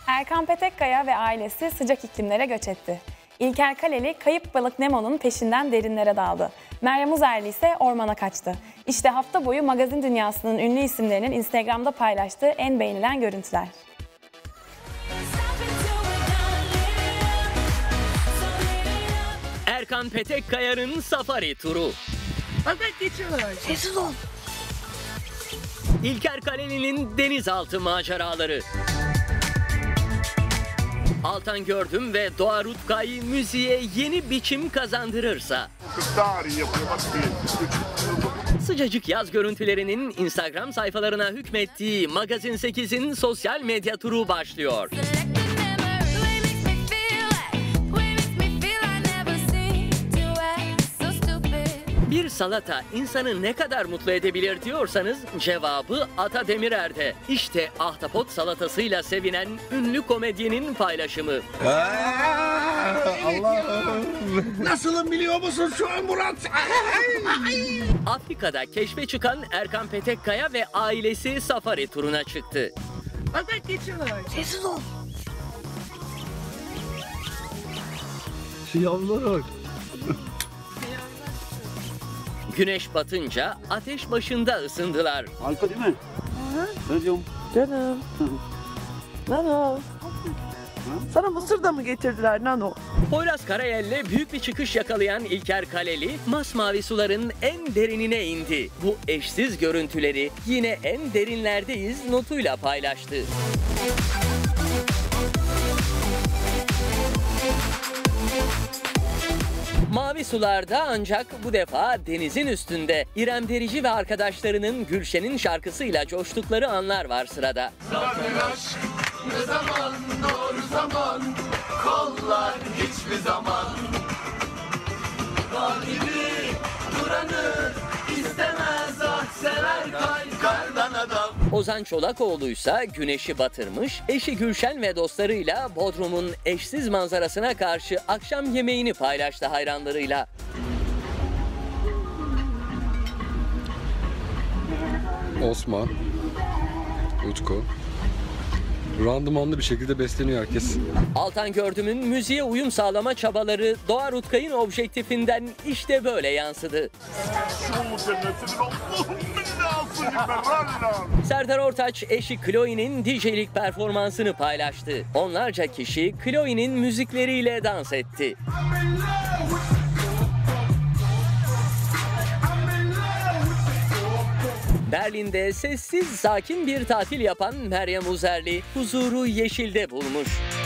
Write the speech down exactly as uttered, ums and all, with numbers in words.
Erkan Petekkaya ve ailesi sıcak iklimlere göç etti. İlker Kaleli kayıp balık Nemo'nun peşinden derinlere daldı. Meryem Uzerli ise ormana kaçtı. İşte hafta boyu magazin dünyasının ünlü isimlerinin Instagram'da paylaştığı en beğenilen görüntüler. Erkan Petekkaya'nın safari turu. Bak bak geçiyorlar. Sessiz ol. İlker Kaleli'nin denizaltı maceraları. Altan Gördüm ve Doğa Rutkay müziğe yeni biçim kazandırırsa. Sıcacık yaz görüntülerinin Instagram sayfalarına hükmettiği Magazin sekizin sosyal medya turu başlıyor. Bir salata insanı ne kadar mutlu edebilir diyorsanız cevabı Ata Demirer'de. İşte ahtapot salatasıyla sevinen ünlü komedyenin paylaşımı. Allah'ım. Nasılım biliyor musun şu an Murat? Afrika'da keşfe çıkan Erkan Petekkaya ve ailesi safari turuna çıktı. Bak bak geçiyorlar. Sessiz ol. Şu yavrulara bak. Güneş batınca ateş başında ısındılar. Harika değil mi? Ne diyorum? Canım. Nano. Sana mısır da mı getirdiler Nano? Poyraz Karayel'le büyük bir çıkış yakalayan İlker Kaleli, masmavi suların en derinine indi. Bu eşsiz görüntüleri yine en derinlerdeyiz notuyla paylaştı. Mavi sularda ancak bu defa denizin üstünde İrem Derici ve arkadaşlarının Gülşen'in şarkısıyla coştukları anlar var sırada. Aşk ne zaman doğru zaman kollar hiçbir zaman dağ gibi duranı istemez ah sever kalp kardan adam. Ozan Çolakoğlu'ysa güneşi batırmış, eşi Gülşen ve dostlarıyla Bodrum'un eşsiz manzarasına karşı akşam yemeğini paylaştı hayranlarıyla. Osman, Utku. Randımanlı bir şekilde besleniyor herkes. Altan Gördüm'ün müziğe uyum sağlama çabaları Doğa Rutkay'ın objektifinden işte böyle yansıdı. Serdar Ortaç eşi Chloe'nin D J'lik performansını paylaştı. Onlarca kişi Chloe'nin müzikleriyle dans etti. Berlin'de sessiz, sakin bir tatil yapan Meryem Uzerli huzuru yeşilde bulmuş.